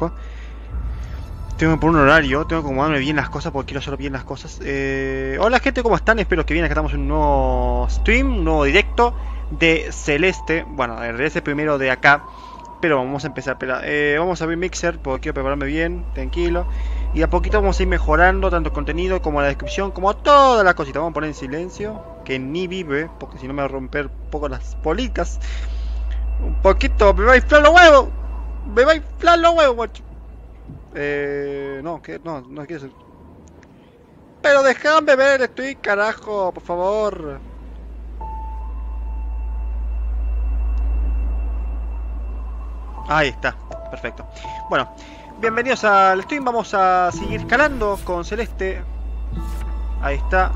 trabajo. Tengo que poner un horario, tengo que acomodarme bien las cosas porque quiero hacer bien las cosas. Hola gente, ¿cómo están? Espero que bien, acá estamos en un nuevo stream, un nuevo directo de Celeste. Bueno, en realidad es el primero de acá, pero vamos a empezar. Vamos a abrir Mixer porque quiero prepararme bien, tranquilo. Y a poquito vamos a ir mejorando tanto el contenido como la descripción, como todas las cositas. Vamos a poner en silencio, que ni vive, porque si no me va a romper un poco las bolitas. Un poquito, me va a inflar los huevos. Me va a inflar los huevos, macho. No, que no quiero ser. Pero déjame ver, estoy carajo, por favor. Ahí está, perfecto. Bueno, bienvenidos al stream, vamos a seguir escalando con Celeste. Ahí está.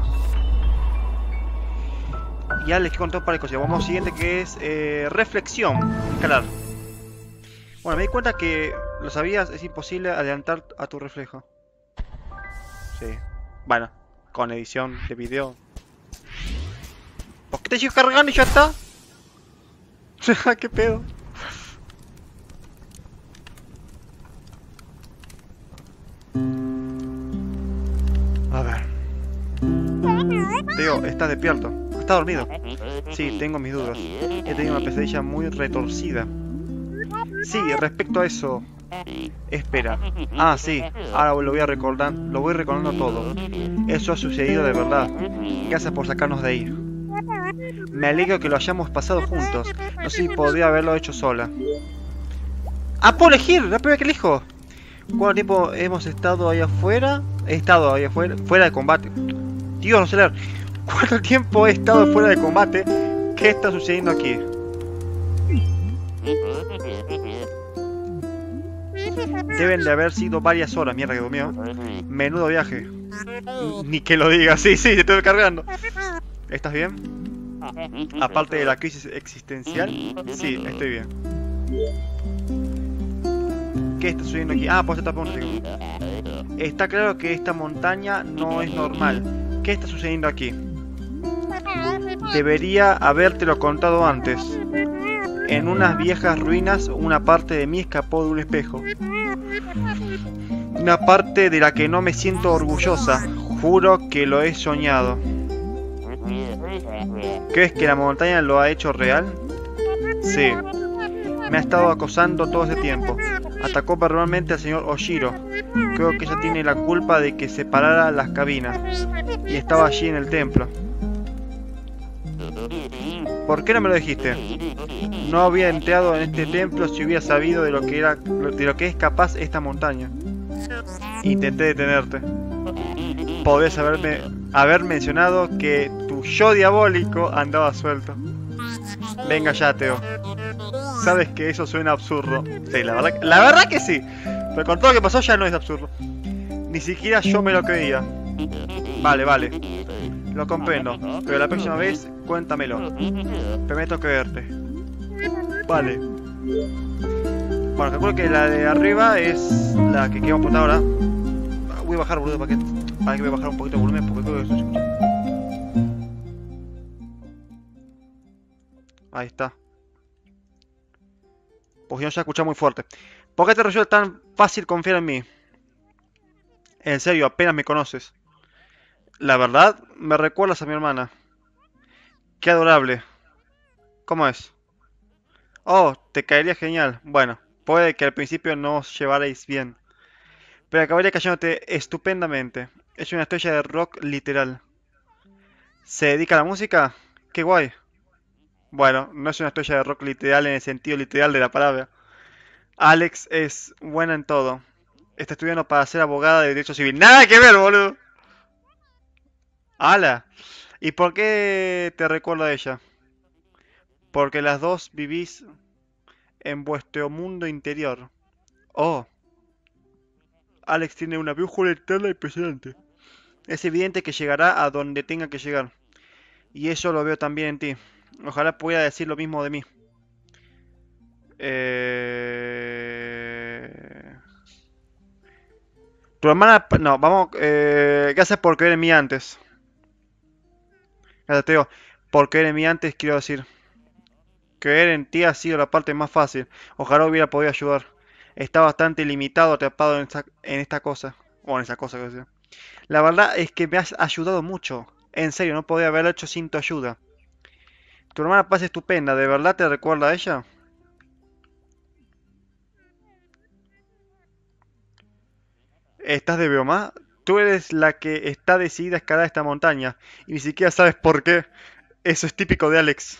Ya les conté un par de cosas. Vamos al siguiente que es reflexión, escalar. Bueno, me di cuenta que, lo sabías, es imposible adelantar a tu reflejo. Sí. Bueno, con edición de video. ¿Por qué te sigo cargando y ya está? ¿Qué pedo? A ver. Teo, ¿estás despierto? ¿Estás dormido? Sí, tengo mis dudas. He tenido una pesadilla muy retorcida. Sí, respecto a eso... Espera. Ah, sí. Ahora lo voy recordando todo. Eso ha sucedido de verdad. Gracias por sacarnos de ahí. Me alegro que lo hayamos pasado juntos. No sé si podría haberlo hecho sola. ¡Ah, puedo elegir! ¡La primera que elijo! ¿Cuánto tiempo hemos estado ahí afuera? He estado ahí afuera, fuera de combate. Dios, no sé leer. ¿Cuánto tiempo he estado fuera de combate? ¿Qué está sucediendo aquí? Deben de haber sido varias horas, mierda que durmió. Menudo viaje. Ni que lo diga, sí, te estoy cargando. ¿Estás bien? Aparte de la crisis existencial, sí, estoy bien. ¿Qué está sucediendo aquí? Ah, pues esta pregunta. Está claro que esta montaña no es normal. ¿Qué está sucediendo aquí? Debería habértelo contado antes. En unas viejas ruinas, una parte de mí escapó de un espejo. Una parte de la que no me siento orgullosa. Juro que lo he soñado. ¿Crees que la montaña lo ha hecho real? Sí. Me ha estado acosando todo ese tiempo. Atacó verbalmente al señor Oshiro. Creo que ella tiene la culpa de que separara las cabinas. Y estaba allí en el templo. ¿Por qué no me lo dijiste? No había entrado en este templo si hubiera sabido de lo que es capaz esta montaña. Intenté detenerte. Podés haber mencionado que tu yo diabólico andaba suelto. Venga ya, Teo. Sabes que eso suena absurdo. Sí, la verdad que sí. Pero con todo lo que pasó ya no es absurdo. Ni siquiera yo me lo creía. Vale. Lo comprendo. Pero la próxima vez, cuéntamelo. Prometo creerte. Vale. Bueno, calculo que la de arriba es la que quiero apuntar ahora. Voy a bajar, boludo, para que voy a bajar un poquito el volumen porque creo que se escucha. Ahí está. Pues yo no se escucha muy fuerte. ¿Por qué te resulta tan fácil confiar en mí? En serio, apenas me conoces. La verdad, me recuerdas a mi hermana. Qué adorable. ¿Cómo es? Oh, te caería genial. Bueno, puede que al principio no os llevaréis bien, pero acabaría cayéndote estupendamente. Es una estrella de rock literal. ¿Se dedica a la música? ¡Qué guay! Bueno, no es una estrella de rock literal en el sentido literal de la palabra. Alex es buena en todo. Está estudiando para ser abogada de derecho civil. ¡Nada que ver, boludo! ¡Hala! ¿Y por qué te recuerdo a ella? Porque las dos vivís en vuestro mundo interior. Oh, Alex tiene una brújula interna impresionante. Es evidente que llegará a donde tenga que llegar. Y eso lo veo también en ti. Ojalá pudiera decir lo mismo de mí. Tu hermana... No, vamos... gracias por creer en mí antes. Gracias, Teo. Por creer en mí antes, quiero decir. Creer en ti ha sido la parte más fácil. Ojalá hubiera podido ayudar. Está bastante limitado, atrapado en esta cosa. O en esa cosa que sea. La verdad es que me has ayudado mucho. En serio, no podía haberlo hecho sin tu ayuda. Tu hermana Paz es estupenda, ¿de verdad te recuerda a ella? ¿Estás de broma? Tú eres la que está decidida a escalar esta montaña. Y ni siquiera sabes por qué. Eso es típico de Alex.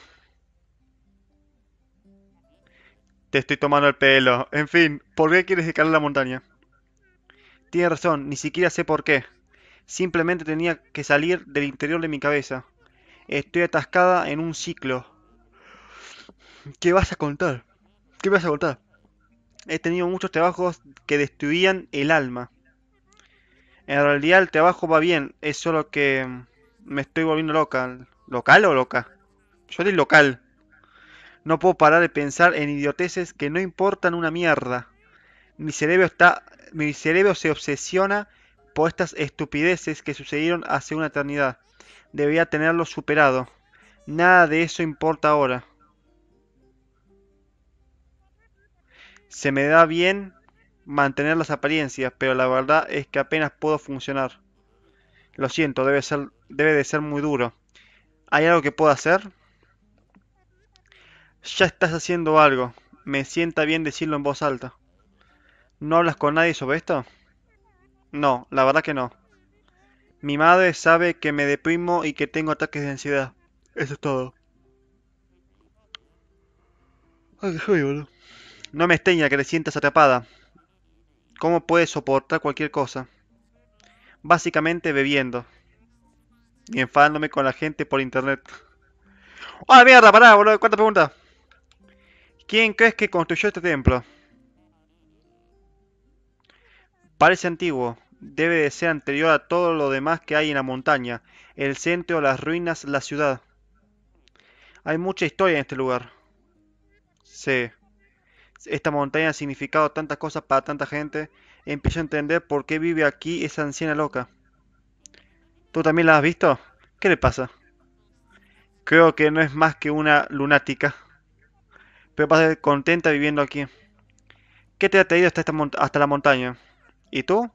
Te estoy tomando el pelo. En fin, ¿por qué quieres escalar la montaña? Tienes razón, ni siquiera sé por qué. Simplemente tenía que salir del interior de mi cabeza. Estoy atascada en un ciclo. ¿Qué vas a contar? ¿Qué me vas a contar? He tenido muchos trabajos que destruían el alma. En realidad el trabajo va bien, es solo que me estoy volviendo loca. ¿Local o loca? Yo soy local. No puedo parar de pensar en idioteces que no importan una mierda. Mi cerebro está, mi cerebro se obsesiona por estas estupideces que sucedieron hace una eternidad. Debería tenerlo superado. Nada de eso importa ahora. Se me da bien mantener las apariencias, pero la verdad es que apenas puedo funcionar. Lo siento, debe de ser muy duro. ¿Hay algo que pueda hacer? Ya estás haciendo algo. Me sienta bien decirlo en voz alta. ¿No hablas con nadie sobre esto? No, la verdad que no. Mi madre sabe que me deprimo y que tengo ataques de ansiedad. Eso es todo. Ay, qué feo, boludo. No me extraña que te sientas atrapada. ¿Cómo puedes soportar cualquier cosa? Básicamente bebiendo y enfadándome con la gente por internet. ¡Ah, mierda! Pará, boludo. ¿Cuánta pregunta? ¿Quién crees que construyó este templo? Parece antiguo. Debe de ser anterior a todo lo demás que hay en la montaña. El centro, las ruinas, la ciudad. Hay mucha historia en este lugar. Sí. Esta montaña ha significado tantas cosas para tanta gente. Empiezo a entender por qué vive aquí esa anciana loca. ¿Tú también la has visto? ¿Qué le pasa? Creo que no es más que una lunática, pero parece contenta viviendo aquí. ¿Qué te ha traído hasta la montaña? ¿Y tú?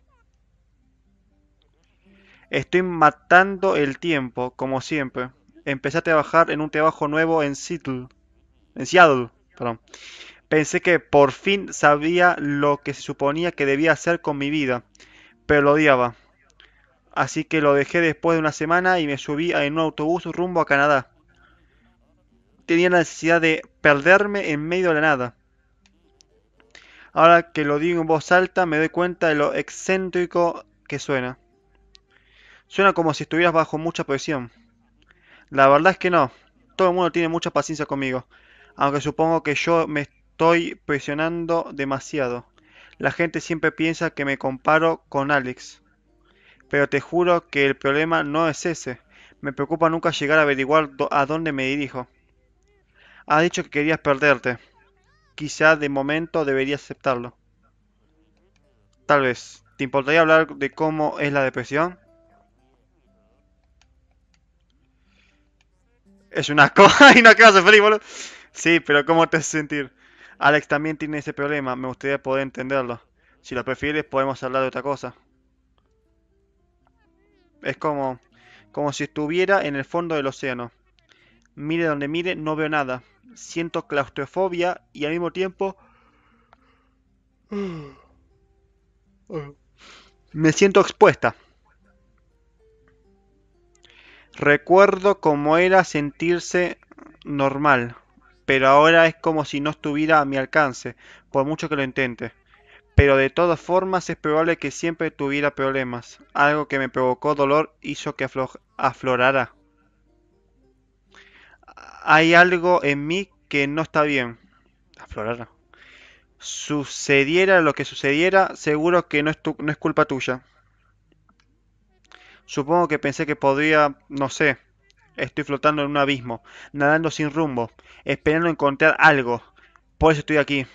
Estoy matando el tiempo, como siempre. Empecé a trabajar en un trabajo nuevo en Seattle, perdón. Pensé que por fin sabía lo que se suponía que debía hacer con mi vida, pero lo odiaba. Así que lo dejé después de una semana y me subí en un autobús rumbo a Canadá. Tenía la necesidad de perderme en medio de la nada. Ahora que lo digo en voz alta me doy cuenta de lo excéntrico que suena. Suena como si estuvieras bajo mucha presión. La verdad es que no. Todo el mundo tiene mucha paciencia conmigo. Aunque supongo que yo me estoy presionando demasiado. La gente siempre piensa que me comparo con Alex. Pero te juro que el problema no es ese. Me preocupa nunca llegar a averiguar a dónde me dirijo. Has dicho que querías perderte. Quizá de momento deberías aceptarlo. Tal vez. ¿Te importaría hablar de cómo es la depresión? Es un asco. Ay, no, ¿qué vas a feliz, boludo? Sí, pero ¿cómo te hace sentir? Alex también tiene ese problema. Me gustaría poder entenderlo. Si lo prefieres, podemos hablar de otra cosa. Es como si estuviera en el fondo del océano. Mire donde mire, no veo nada. Siento claustrofobia y al mismo tiempo me siento expuesta. Recuerdo cómo era sentirse normal, pero ahora es como si no estuviera a mi alcance, por mucho que lo intente. Pero de todas formas es probable que siempre tuviera problemas. Algo que me provocó dolor hizo que aflorara. Hay algo en mí que no está bien. Aflorara. Sucediera lo que sucediera, seguro que no es culpa tuya. Supongo que pensé que podría, no sé, estoy flotando en un abismo, nadando sin rumbo, esperando encontrar algo. Por eso estoy aquí.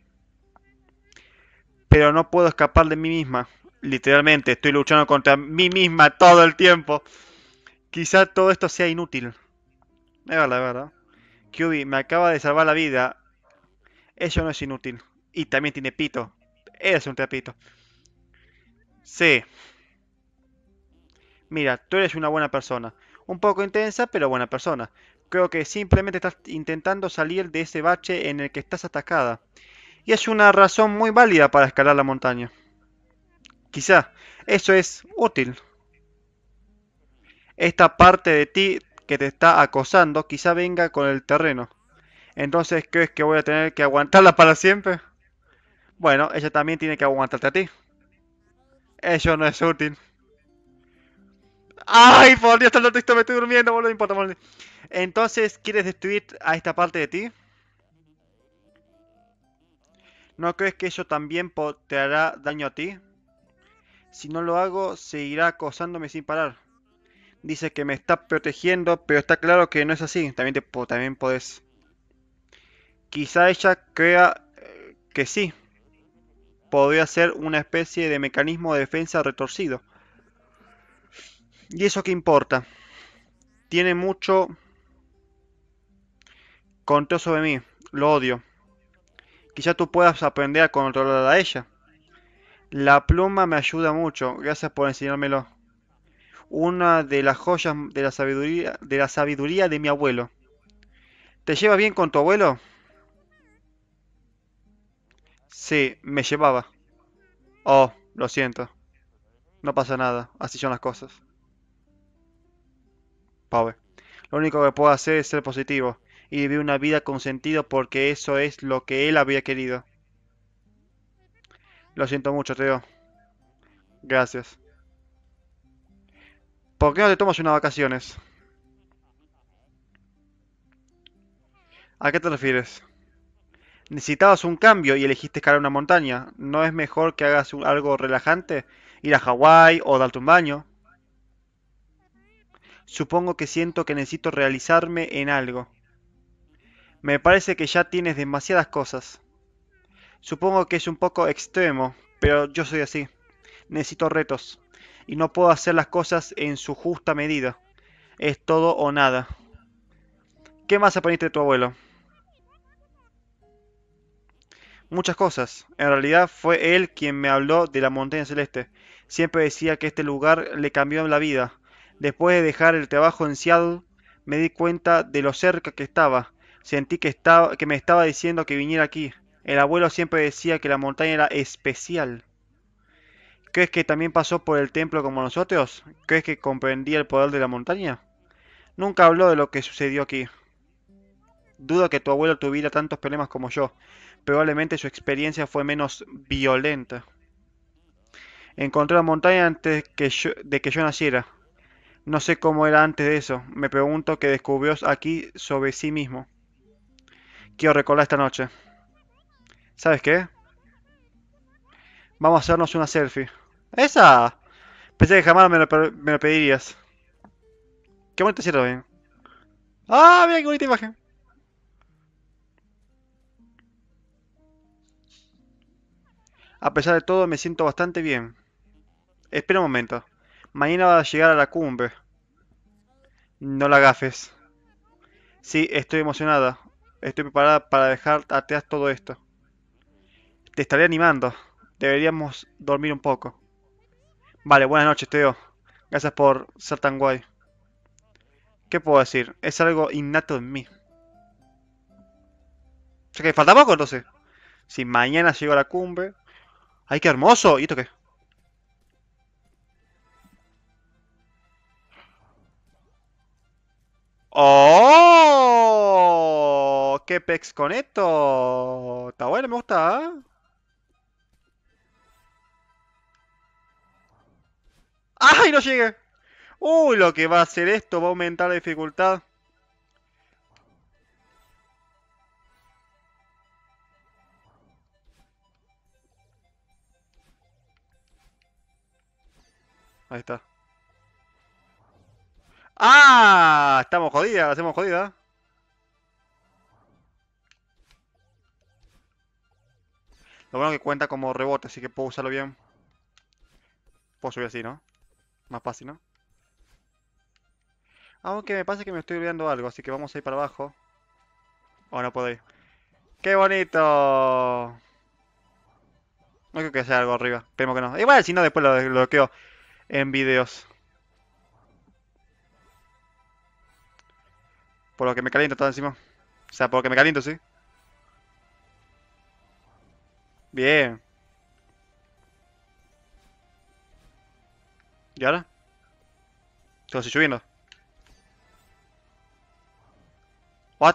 Pero no puedo escapar de mí misma. Literalmente, estoy luchando contra mí misma todo el tiempo. Quizá todo esto sea inútil. Es verdad, es verdad. QB me acaba de salvar la vida. Eso no es inútil. Y también tiene pito. Eres un trapito. Sí. Mira, tú eres una buena persona. Un poco intensa, pero buena persona. Creo que simplemente estás intentando salir de ese bache en el que estás atacada. Y es una razón muy válida para escalar la montaña. Quizá eso es útil. Esta parte de ti que te está acosando quizá venga con el terreno. Entonces, ¿crees que voy a tener que aguantarla para siempre? Bueno, ella también tiene que aguantarte a ti. Eso no es útil. ¡Ay, por Dios, tanto texto, me estoy durmiendo, boludo! No importa, boludo. Entonces, ¿quieres destruir a esta parte de ti? ¿No crees que eso también te hará daño a ti? Si no lo hago, seguirá acosándome sin parar. Dice que me está protegiendo, pero está claro que no es así. También podés. Quizá ella crea que sí. Podría ser una especie de mecanismo de defensa retorcido. ¿Y eso qué importa? Tiene mucho control sobre mí. Lo odio. Quizá tú puedas aprender a controlar a ella. La pluma me ayuda mucho. Gracias por enseñármelo. Una de las joyas de la sabiduría de mi abuelo. ¿Te llevas bien con tu abuelo? Sí, me llevaba. Oh, lo siento. No pasa nada. Así son las cosas. Pobre. Lo único que puedo hacer es ser positivo y vivir una vida con sentido porque eso es lo que él había querido. Lo siento mucho, Teo. Gracias. ¿Por qué no te tomas unas vacaciones? ¿A qué te refieres? Necesitabas un cambio y elegiste escalar una montaña. ¿No es mejor que hagas algo relajante? ¿Ir a Hawái o darte un baño? Supongo que siento que necesito realizarme en algo. Me parece que ya tienes demasiadas cosas. Supongo que es un poco extremo, pero yo soy así. Necesito retos. Y no puedo hacer las cosas en su justa medida. Es todo o nada. ¿Qué más aprendiste de tu abuelo? Muchas cosas. En realidad fue él quien me habló de la montaña celeste. Siempre decía que este lugar le cambió la vida. Después de dejar el trabajo en Seattle, me di cuenta de lo cerca que estaba. Sentí que me estaba diciendo que viniera aquí. El abuelo siempre decía que la montaña era especial. ¿Crees que también pasó por el templo como nosotros? ¿Crees que comprendía el poder de la montaña? Nunca habló de lo que sucedió aquí. Dudo que tu abuelo tuviera tantos problemas como yo. Probablemente su experiencia fue menos violenta. Encontré la montaña antes de que yo naciera. No sé cómo era antes de eso. Me pregunto qué descubrió aquí sobre sí mismo. Quiero recordar esta noche. ¿Sabes qué? Vamos a hacernos una selfie. ¡Esa! Pensé que jamás me lo pedirías. Qué bonito cierto, bien. ¡Ah, mira qué bonita imagen! A pesar de todo, me siento bastante bien. Espera un momento. Mañana va a llegar a la cumbre. No la gafes. Sí, estoy emocionada. Estoy preparada para dejar atrás todo esto. Te estaré animando. Deberíamos dormir un poco. Vale, buenas noches, Teo. Gracias por ser tan guay. ¿Qué puedo decir? Es algo innato en mí. O sea que falta poco entonces. Si mañana llego a la cumbre. ¡Ay, qué hermoso! ¿Y esto qué? ¡Oh! ¡Qué pex con esto! Está bueno, me gusta. ¿Eh? ¡Ay, no llegué! Uy, lo que va a hacer esto va a aumentar la dificultad. Ahí está. ¡Ah! Estamos jodidas, la hacemos jodida. Lo bueno que cuenta como rebote, así que puedo usarlo bien. Puedo subir así, ¿no? Más fácil, ¿no? Aunque me pasa que me estoy olvidando algo, así que vamos a ir para abajo. Oh, no puedo ir. ¡Qué bonito! No creo que sea algo arriba. Esperemos que no. Igual, si no, después lo bloqueo en videos. Por lo que me caliento todo encima. O sea, por lo que me caliento, sí. Bien. ¿Y ahora? Todo sigue lloviendo. What?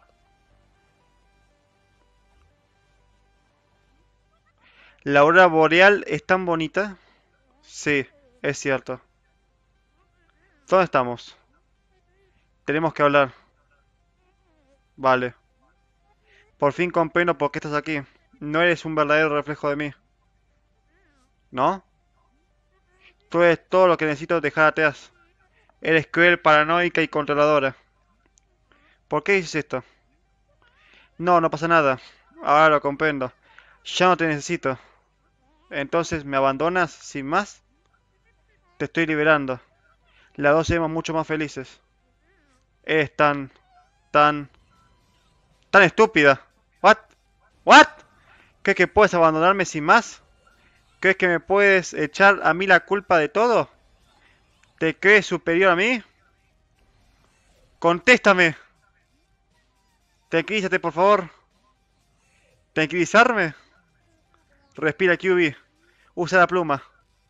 La aurora boreal es tan bonita. Sí, es cierto. ¿Dónde estamos? Tenemos que hablar. Vale. Por fin comprendo por qué estás aquí. No eres un verdadero reflejo de mí, ¿no? Tú eres todo lo que necesito dejar atrás. Eres cruel, paranoica y controladora. ¿Por qué dices esto? No, no pasa nada. Ahora lo comprendo. Ya no te necesito. Entonces, ¿me abandonas sin más? Te estoy liberando. Las dos seremos mucho más felices. Eres tan, tan estúpida. What? What? ¿Crees que puedes abandonarme sin más? ¿Crees que me puedes echar a mí la culpa de todo? ¿Te crees superior a mí? Contéstame. Tranquilízate, por favor. ¿Tranquilizarme? Respira, QB. Usa la pluma.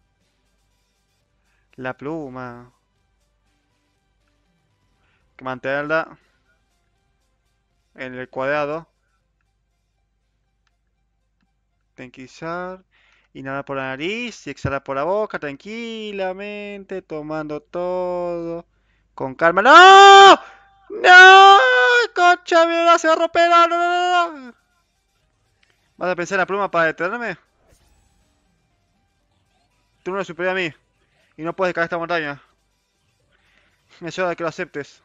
La pluma. Hay que mantenerla en el cuadrado. Tranquilizar. Inhalar por la nariz y exhalar por la boca, tranquilamente, tomando todo con calma. ¡No! ¡No! ¡Concha, mi brazo se va a romper! ¡No, no, no, no! ¿Vas a pensar en la pluma para detenerme? Tú no eres superior a mí y no puedes caer esta montaña. Es hora de que lo aceptes.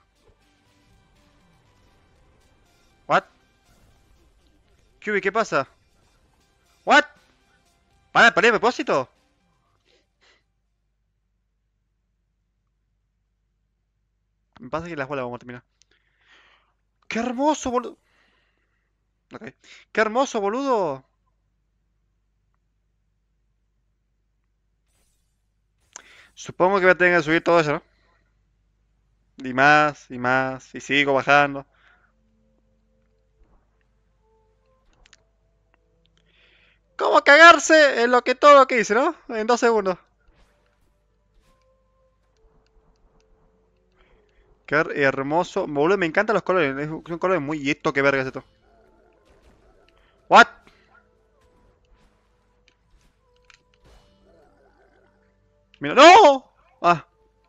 ¿What? Kyubi, ¿qué pasa? ¿What? ¿Para el propósito? Me pasa que las bolas vamos a terminar. ¡Qué hermoso, boludo! Ok. ¡Qué hermoso, boludo! Supongo que voy a tener que subir todo eso, ¿no? Y más, y más, y sigo bajando. ¿Cómo cagarse en lo que todo lo que hice, no? En 2 segundos. Qué hermoso. Boludo, me encantan los colores. Son colores muy... ¿Y esto qué verga es esto? ¿What? Mira, ¡no! Ah.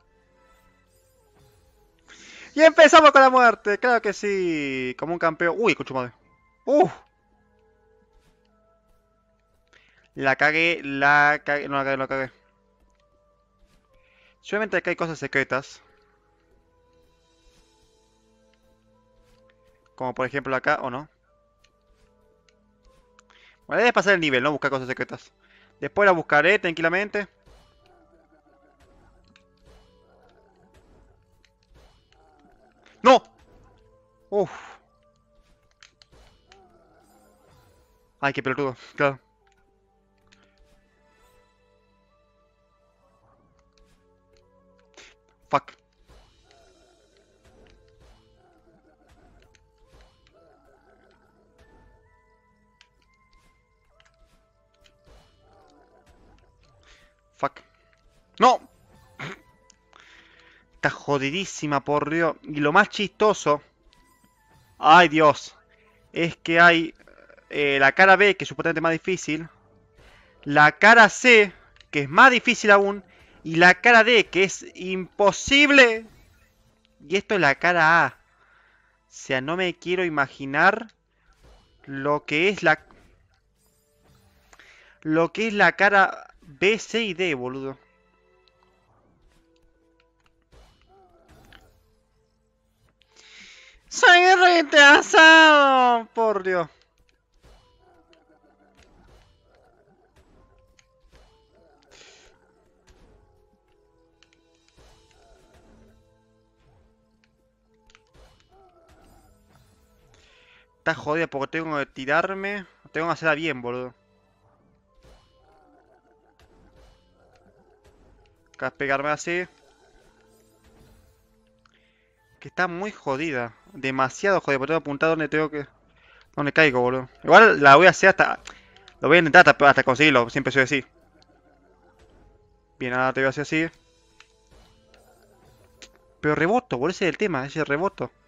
Y empezamos con la muerte. Claro que sí. Como un campeón. Uy, escucho madre. Uf. La cagué, la cagué. No la cagué, no la cagué. Solamente acá hay cosas secretas. Como por ejemplo acá, ¿o no? Bueno, debes pasar el nivel, no buscar cosas secretas. Después la buscaré tranquilamente. ¡No! Uf. Ay, qué pelotudo. Claro. Fuck. Fuck. ¡No! Está jodidísima, por Dios. Y lo más chistoso... Ay, Dios. Es que hay la cara B, que es supuestamente más difícil. La cara C, que es más difícil aún. Y la cara D, que es imposible. Y esto es la cara A. O sea, no me quiero imaginar lo que es la... Lo que es la cara B, C y D, boludo. ¡Soy retrasado! Por Dios. Está jodida porque tengo que tirarme. Tengo que hacerla bien, boludo. Acá pegarme así. Que está muy jodida. Demasiado jodida. Porque tengo que apuntar donde tengo que... Donde caigo, boludo. Igual la voy a hacer hasta... Lo voy a intentar hasta conseguirlo. Siempre soy así. Bien, ahora te voy a hacer así. Pero reboto, boludo. Ese es el tema. Ese reboto.